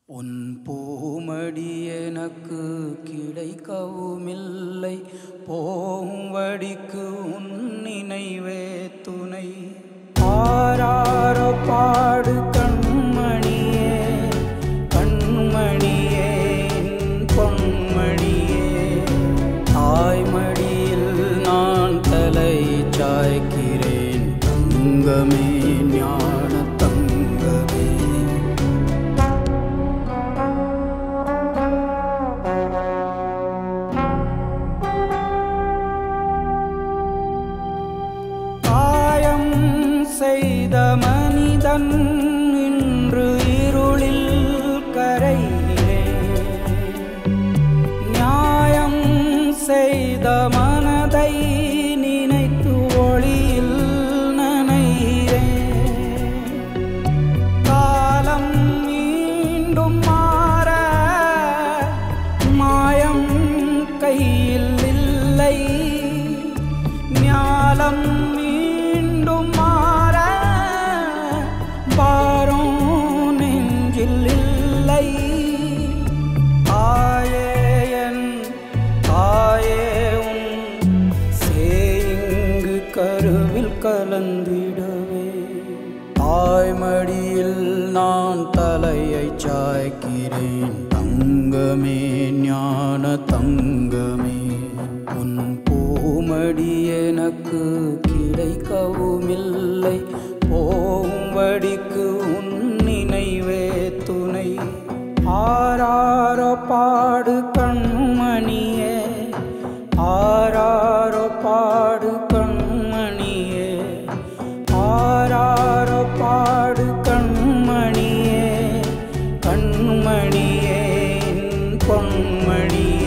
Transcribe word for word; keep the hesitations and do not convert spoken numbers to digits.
உன் பூமடி எனக்கு கிடைக்கவுமில்லை, போம்படிக்கு உன் நினைவே துணை. ஆராரோ பாடு கண்மணியே, கண்மணியே பொன்மணியே. தாய்மடியில் நான் தலை சாய்க்கிறேன், தங்கமே ஞான தங்கமே. செய்த மனிதன் இன்று இருளில் கரையிலே, நியாயம் செய்த மனதை நினைத்து ஒளியில் நனைகிறேன். காலம் மீண்டும் மாற மாயம் கையில் இல்லை, ஞாலம் மீண்டும் மாற பாரம் நெஞ்சில் இல்லை. ஆயே என் ஆயே உன் சேயிங்கு கருவில் கலந்திடவே. தாய்மடியில் நான் தலையை சாய்க்கிறேன், தங்கமே ஞான தங்கமே. உன் பூமடி எனக்கு கிடைக்கவுமில்லை, போம்படிக்கு உன் நினைவே துணை. ஆராரோ பாடு கண்மணியே, ஆராரோ பாடு கண்மணியே. ஆராரோ பாடு கண்மணியே, கண்மணியே பொன்மணியே.